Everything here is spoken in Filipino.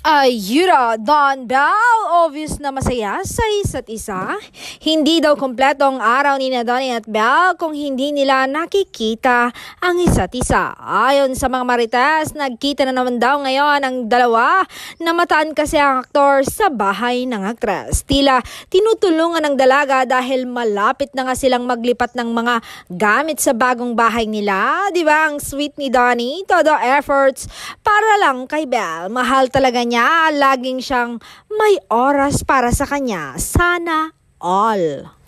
Ayura, Don Bell, obvious na masaya sa isa't isa. Hindi daw kompletong araw ni Donnie at Belle kung hindi nila nakikita ang isa't isa. Ayon sa mga marites, nagkita na naman daw ngayon ang dalawa. Namataan kasi ang aktor sa bahay ng aktres. Tila tinutulungan ng dalaga dahil malapit na nga silang maglipat ng mga gamit sa bagong bahay nila. Diba ang sweet ni Donnie? Todo efforts para lang kay Belle. Mahal talaga niya. Laging siyang may oras para sa kanya. Sana all.